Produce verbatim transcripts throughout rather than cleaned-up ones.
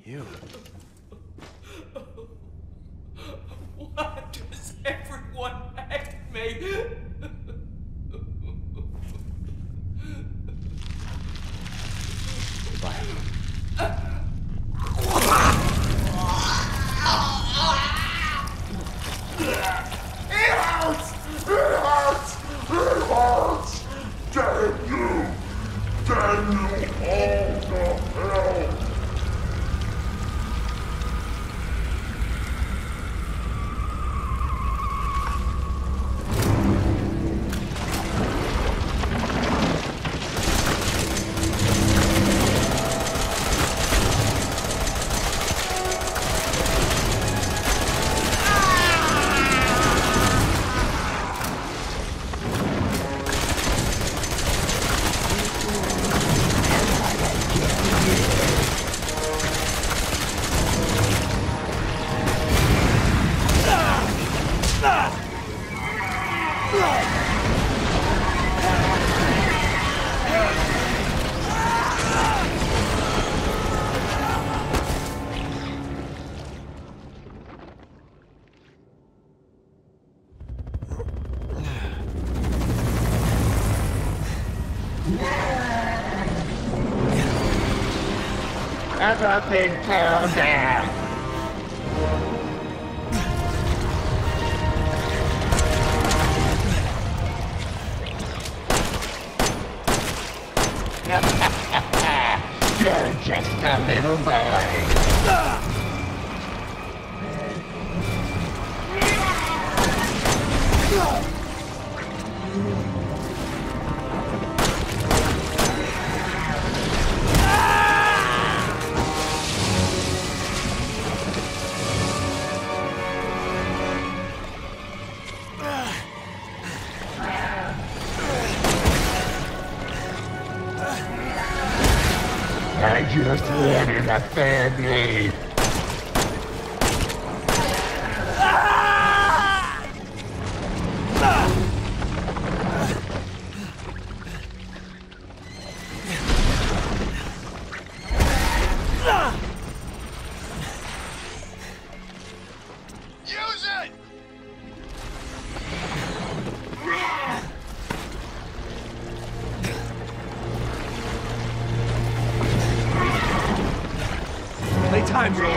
You. Why does everyone hate me? Goodbye. It hurts! It hurts! It hurts! Damn you! Damn you all to hell! Everything kills him! You're just a little boy. I just wanted a family. Use it! Playtime's over.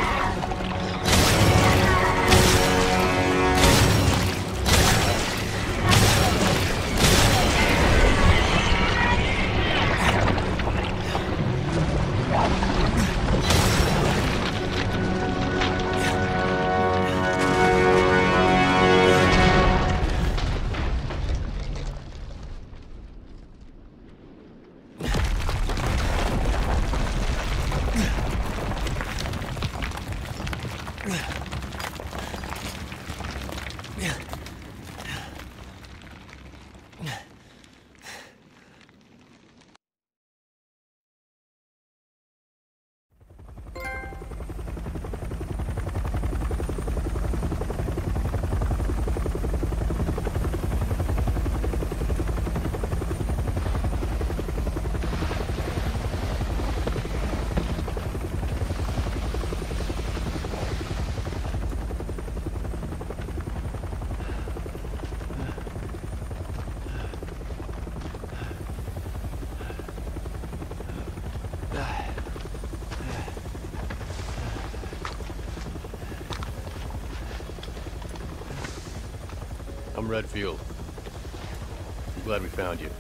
I'm Redfield. I'm glad we found you.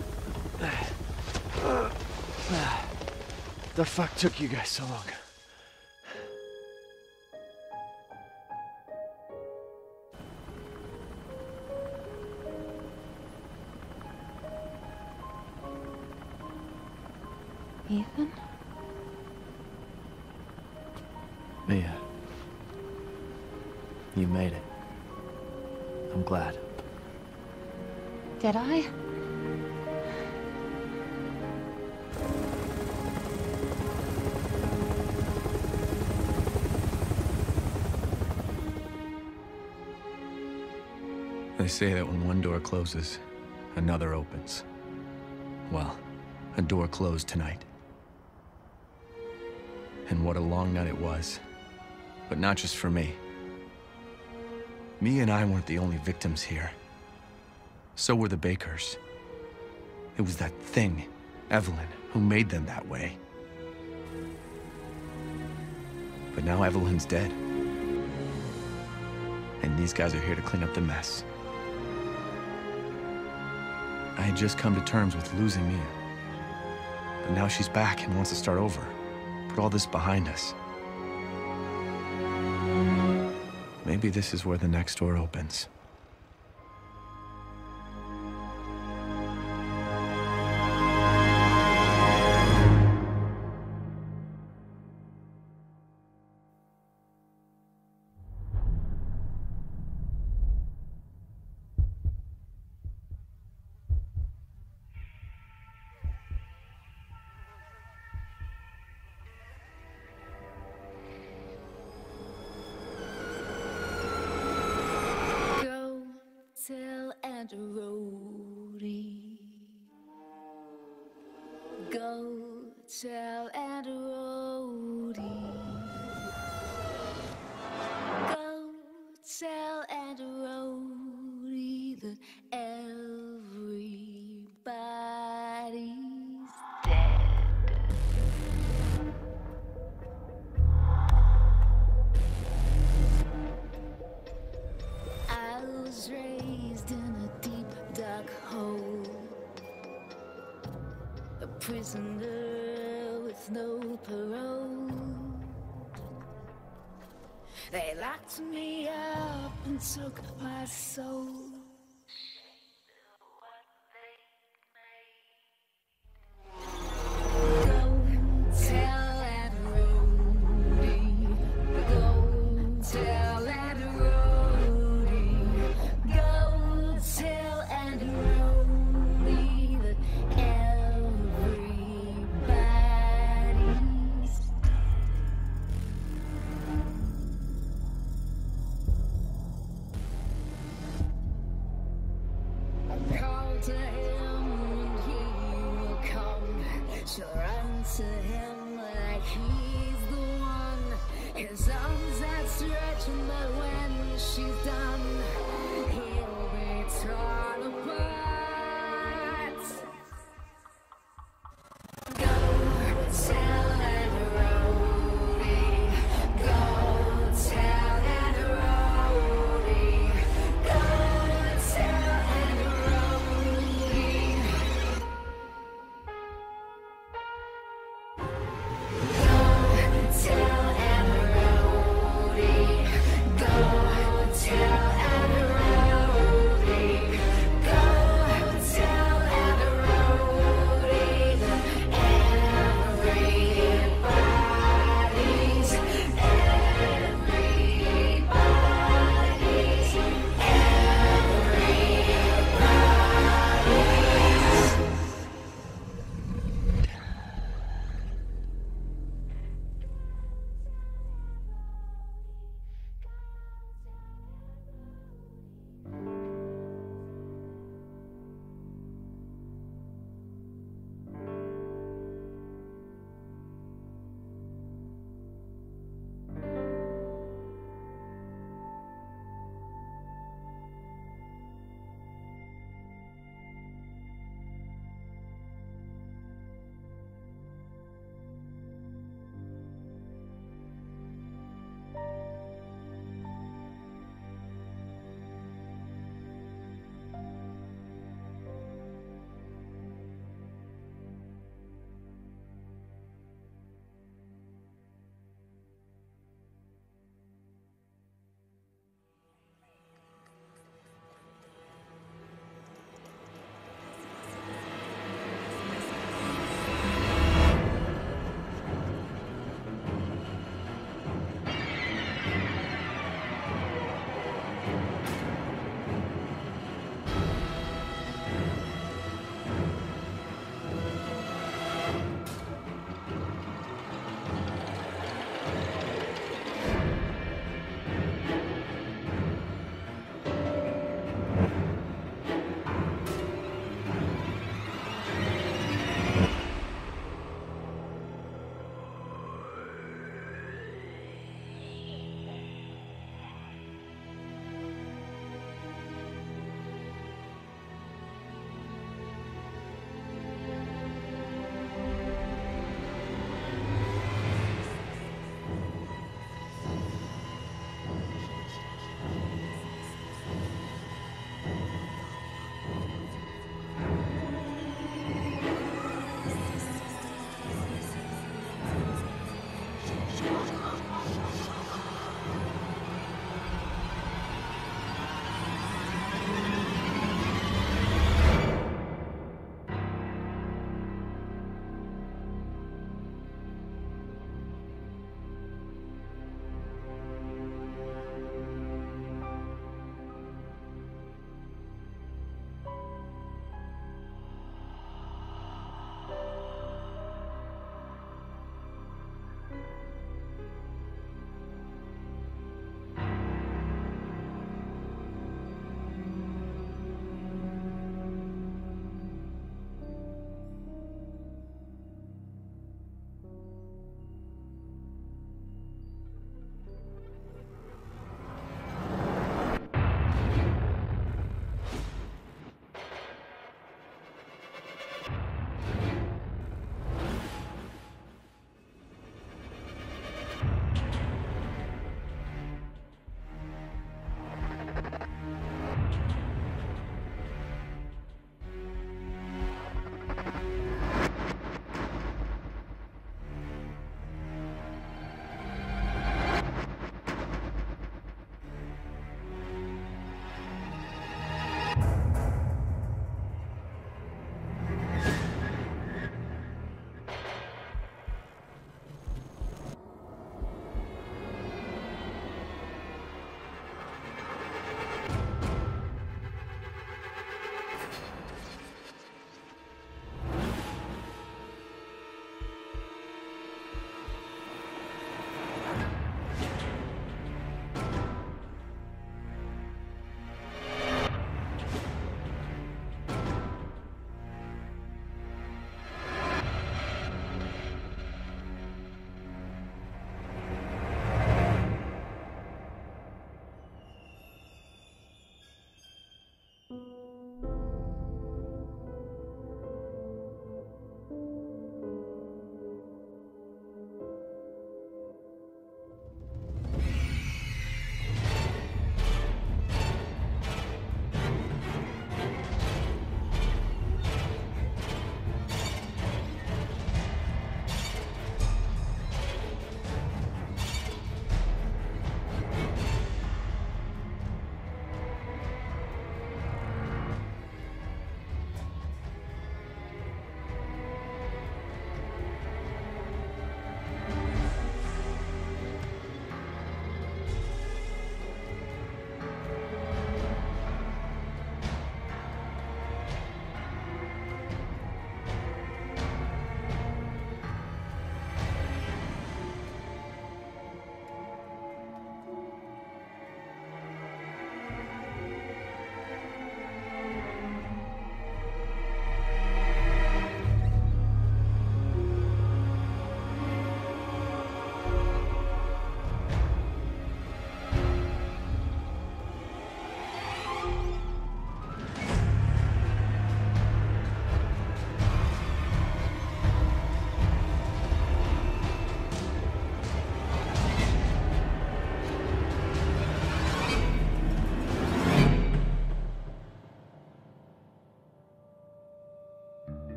The fuck took you guys so long? Ethan? Mia. You made it. I'm glad. Did I? They say that when one door closes, another opens. Well, a door closed tonight. And what a long night it was. But not just for me. Me and I weren't the only victims here. So were the Bakers. It was that thing, Evelyn, who made them that way. But now Evelyn's dead. And these guys are here to clean up the mess. I had just come to terms with losing Mia. But now she's back and wants to start over. Put all this behind us. Maybe this is where the next door opens. Tell Aunt Rhody. Go tell Aunt Rhody. Go tell Aunt Rhody that everybody's dead. I was raised in a deep, dark hole, a prisoner with no parole. They locked me up and took my soul. Go tell Aunt Rhody. Go tell Aunt Rhody. Go tell Aunt Rhody that everybody's call to him and he will come. She'll run to him like he's the one. His arms outstretched, but when she's done, he'll be torn.